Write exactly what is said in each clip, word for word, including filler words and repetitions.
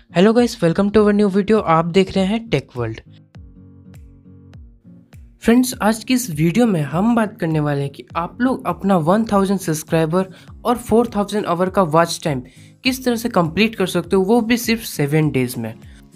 Hello guys, welcome to our new video. आप देख रहे हैं टेक वर्ल्ड। फ्रेंड्स, आज की इस वीडियो में हम बात करने वाले हैं कि आप लोग अपना वन थाउज़ेंड सब्सक्राइबर और फोर थाउज़ेंड आवर का वॉच टाइम किस तरह से कंप्लीट कर सकते हो, वो भी सिर्फ सेवन डेज में।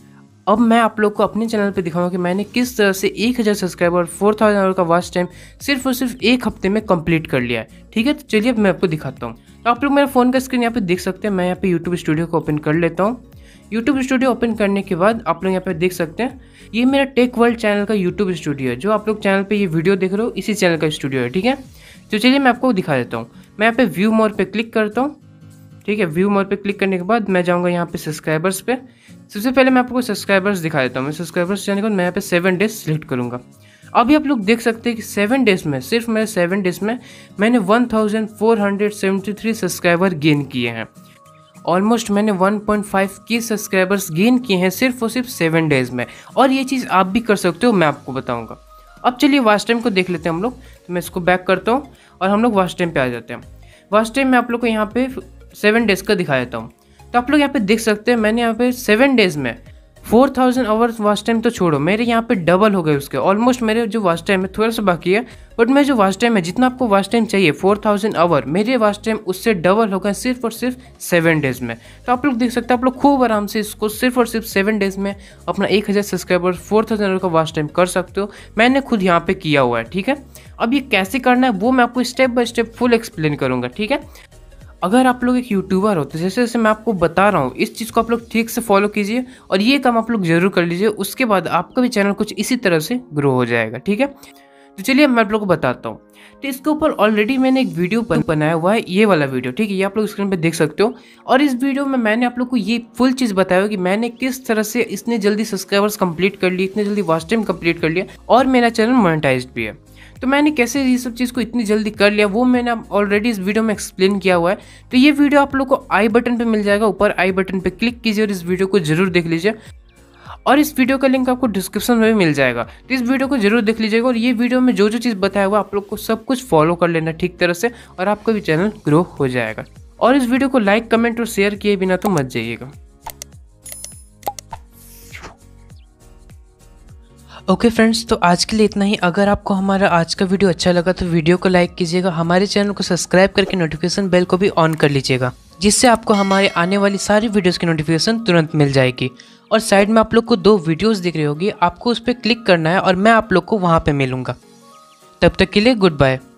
अब मैं आप लोग को अपने चैनल पे दिखाऊंगा कि मैंने किस तरह से एक हज़ार सब्सक्राइबर और फोर थाउज़ेंड आवर का वॉच टाइम सिर्फ और सिर्फ एक हफ्ते में कंप्लीट कर लिया है। ठीक है, तो चलिए अब मैं आपको दिखाता हूँ। तो आप लोग मेरा फ़ोन का स्क्रीन यहाँ पे देख सकते हैं। मैं यहाँ पे यूट्यूब स्टूडियो को ओपन कर लेता हूँ। यूट्यूब स्टूडियो ओपन करने के बाद आप लोग यहाँ पे देख सकते हैं, ये मेरा टेक वर्ल्ड चैनल का यूट्यूब स्टूडियो है। जो आप लोग चैनल पे ये वीडियो देख रहे हो, इसी चैनल का स्टूडियो है। ठीक है, तो चलिए मैं आपको दिखा देता हूँ। मैं यहाँ पे व्यू मोर पे क्लिक करता हूँ। ठीक है, व्यू मोर पे क्लिक करने के बाद मैं जाऊँगा यहाँ पे सब्सक्राइबर्स पे। सबसे पहले मैं आपको सब्सक्राइबर्स दिखा देता हूँ। मैं सब्सक्राइबर्स जाने के बाद मैं यहाँ पे सेवन डेज सेलेक्ट करूँगा। अभी आप लोग देख सकते हैं कि सेवन डेज में, सिर्फ मेरे सेवन डेज में मैंने one thousand four hundred seventy three subscriber gain किए हैं। ऑलमोस्ट मैंने one point five K subscribers gain किए हैं सिर्फ और सिर्फ सेवन डेज में। और ये चीज़ आप भी कर सकते हो, मैं आपको बताऊंगा। अब चलिए वॉच टाइम को देख लेते हैं हम लोग। तो मैं इसको बैक करता हूँ और हम लोग वॉच टाइम पे आ जाते हैं। वॉच टाइम में आप लोग को यहाँ पे सेवन डेज का दिखा देता हूँ। तो आप लोग यहाँ पे देख सकते हैं, मैंने यहाँ पे सेवन डेज में four thousand hours watch time तो छोड़ो, मेरे यहाँ पे डबल हो गए उसके। ऑलमोस्ट मेरे जो वॉच टाइम है थोड़ा सा बाकी है, बट मैं जो वॉच टाइम है, जितना आपको वॉच टाइम चाहिए फोर थाउज़ेंड आवर, मेरे वॉच टाइम उससे डबल हो गए सिर्फ और सिर्फ सेवन डेज में। तो आप लोग देख सकते हैं, आप लोग खूब आराम से इसको सिर्फ और सिर्फ सेवन डेज में अपना एक हज़ार सब्सक्राइबर फोर थाउजेंड आवर का वॉच टाइम कर सकते हो। मैंने खुद यहाँ पे किया हुआ है। ठीक है, अब ये कैसे करना है वो मैं आपको step by step full explain करूँगा। ठीक है, अगर आप लोग एक यूट्यूबर हो तो जैसे जैसे मैं आपको बता रहा हूँ, इस चीज़ को आप लोग ठीक से फॉलो कीजिए और ये काम आप लोग जरूर कर लीजिए। उसके बाद आपका भी चैनल कुछ इसी तरह से ग्रो हो जाएगा। ठीक है, तो चलिए मैं आप लोग को बताता हूँ। तो इसके ऊपर ऑलरेडी मैंने एक वीडियो बनाया हुआ है, ये वाला वीडियो। ठीक है, ये आप लोग स्क्रीन पे देख सकते हो। और इस वीडियो में मैंने आप लोग को ये फुल चीज़ बताया कि मैंने किस तरह से इतने जल्दी सब्सक्राइबर्स कंप्लीट कर लिए, इतने जल्दी वॉच टाइम कंप्लीट कर लिया और मेरा चैनल मोनेटाइज्ड भी है। तो मैंने कैसे ये सब चीज़ को इतनी जल्दी कर लिया वो मैंने ऑलरेडी इस वीडियो में एक्सप्लेन किया हुआ है। तो ये वीडियो आप लोग को आई बटन पे मिल जाएगा। ऊपर आई बटन पे क्लिक कीजिए और इस वीडियो को जरूर देख लीजिए। और इस वीडियो का लिंक आपको डिस्क्रिप्शन में भी मिल जाएगा। तो इस वीडियो को जरूर देख लीजिएगा और ये वीडियो में जो जो चीज़ बताया हुआ आप लोग को सब कुछ फॉलो कर लेना ठीक तरह से, और आपका भी चैनल ग्रो हो जाएगा। और इस वीडियो को लाइक, कमेंट और शेयर किए बिना तो मत जाइएगा। ओके फ्रेंड्स, तो आज के लिए इतना ही। अगर आपको हमारा आज का वीडियो अच्छा लगा तो वीडियो को लाइक कीजिएगा, हमारे चैनल को सब्सक्राइब करके नोटिफिकेशन बेल को भी ऑन कर लीजिएगा, जिससे आपको हमारे आने वाली सारी वीडियोस की नोटिफिकेशन तुरंत मिल जाएगी। और साइड में आप लोग को दो वीडियोस दिख रही होगी, आपको उस पर क्लिक करना है और मैं आप लोग को वहाँ पे मिलूंगा। तब तक के लिए गुड बाय।